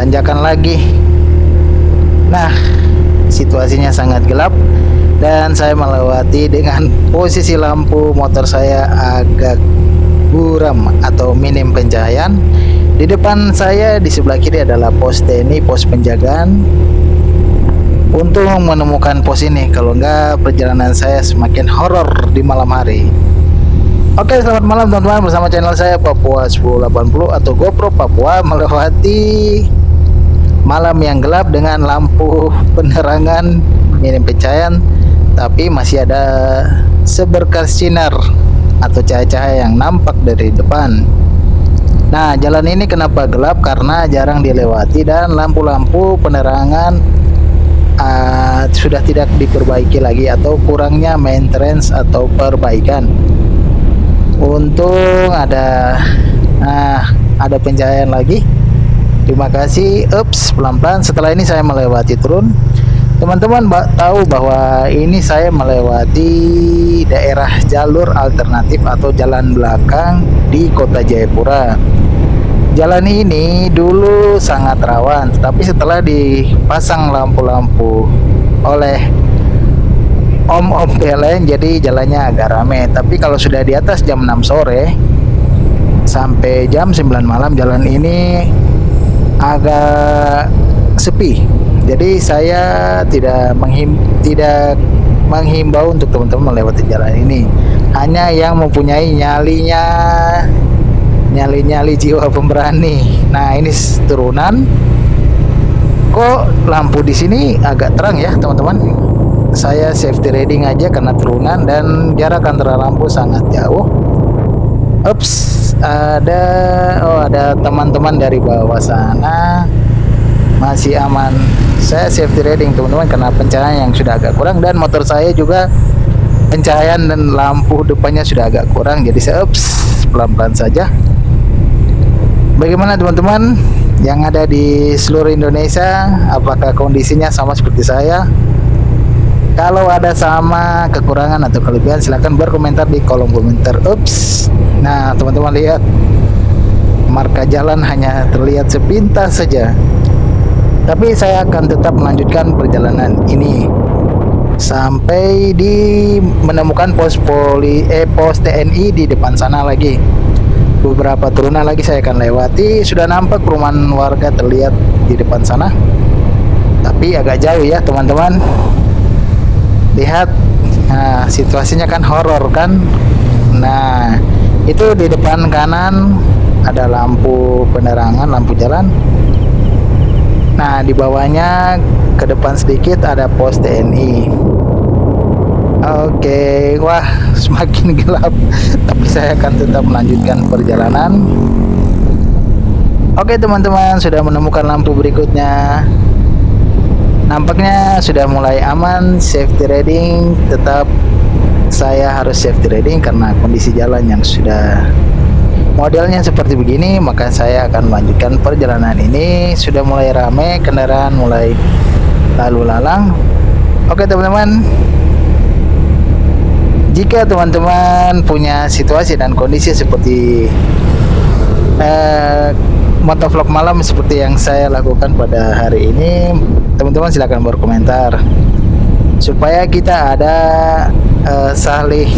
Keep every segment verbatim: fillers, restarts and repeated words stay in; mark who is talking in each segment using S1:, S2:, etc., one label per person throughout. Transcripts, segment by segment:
S1: tanjakan lagi. Nah, situasinya sangat gelap dan saya melewati dengan posisi lampu motor saya agak buram atau minim pencahayaan. Di depan saya di sebelah kiri adalah pos T N I, pos penjagaan. Untuk menemukan pos ini, kalau enggak perjalanan saya semakin horor di malam hari. Oke, selamat malam teman-teman, bersama channel saya Papua sepuluh delapan puluh atau GoPro Papua, melewati malam yang gelap dengan lampu penerangan minim pencahayaan, tapi masih ada seberkas sinar atau cahaya-cahaya yang nampak dari depan. Nah, jalan ini kenapa gelap? Karena jarang dilewati dan lampu-lampu penerangan uh, sudah tidak diperbaiki lagi atau kurangnya maintenance atau perbaikan. Untung ada nah, ada pencahayaan lagi. Terima kasih. Ups, pelan-pelan. Setelah ini saya melewati turun. Teman-teman tahu bahwa ini saya melewati daerah jalur alternatif atau jalan belakang di Kota Jayapura. Jalan ini dulu sangat rawan, tetapi setelah dipasang lampu-lampu oleh om-om P L N, jadi jalannya agak rame. Tapi kalau sudah di atas jam enam sore sampai jam sembilan malam, jalan ini agak sepi. Jadi saya tidak menghim tidak menghimbau untuk teman-teman melewati jalan ini. Hanya yang mempunyai nyalinya nyali-nyali jiwa pemberani. Nah, ini turunan. Kok lampu di sini agak terang ya, teman-teman? Saya safety riding aja karena turunan dan jarak antara lampu sangat jauh. Ups, ada oh ada teman-teman dari bawah sana. Masih aman. Saya safety riding, teman-teman, karena pencahayaan yang sudah agak kurang dan motor saya juga pencahayaan dan lampu depannya sudah agak kurang. Jadi saya ups, pelan-pelan saja. Bagaimana teman-teman yang ada di seluruh Indonesia, apakah kondisinya sama seperti saya? Kalau ada sama kekurangan atau kelebihan, silahkan berkomentar di kolom komentar. Ups. Nah, teman-teman lihat, marka jalan hanya terlihat sepintas saja. Tapi saya akan tetap melanjutkan perjalanan ini sampai di menemukan pos poli eh pos T N I di depan sana lagi. Beberapa turunan lagi saya akan lewati. Sudah nampak perumahan warga terlihat di depan sana, tapi agak jauh ya teman-teman. Lihat, nah situasinya kan horor kan. Nah, itu di depan kanan ada lampu penerangan, lampu jalan. Nah, di bawahnya ke depan sedikit ada pos T N I. Oke, wah semakin gelap, tapi saya akan tetap melanjutkan perjalanan. Oke teman-teman, sudah menemukan lampu berikutnya. Nampaknya sudah mulai aman, safety riding. Tetap saya harus safety riding karena kondisi jalan yang sudah modelnya seperti begini, maka saya akan melanjutkan perjalanan ini. Sudah mulai ramai, kendaraan mulai lalu lalang. Oke teman-teman, jika teman-teman punya situasi dan kondisi seperti eh, motovlog malam seperti yang saya lakukan pada hari ini, teman-teman silahkan berkomentar supaya kita ada eh, saling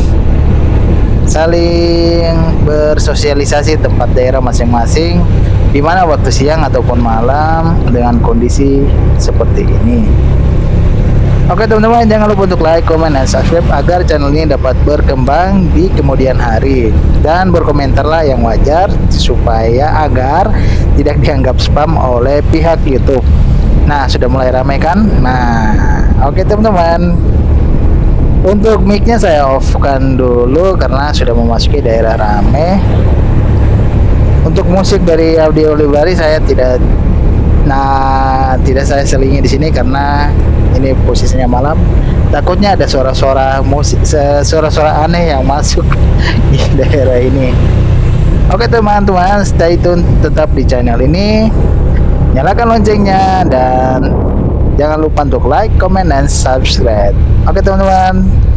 S1: saling bersosialisasi tempat daerah masing-masing, di mana waktu siang ataupun malam dengan kondisi seperti ini. Oke teman-teman, jangan lupa untuk like, comment, dan subscribe agar channel ini dapat berkembang di kemudian hari. Dan berkomentarlah yang wajar supaya agar tidak dianggap spam oleh pihak YouTube. Nah, sudah mulai ramai kan? Nah, oke teman-teman, untuk mic-nya saya off-kan dulu karena sudah memasuki daerah ramai. Untuk musik dari audio library saya tidak nah tidak saya selingi di sini karena ini posisinya malam. Takutnya ada suara-suara musik, suara-suara aneh yang masuk di daerah ini. Oke teman-teman, stay tune tetap di channel ini. Nyalakan loncengnya dan jangan lupa untuk like, comment, dan subscribe. Oke teman-teman.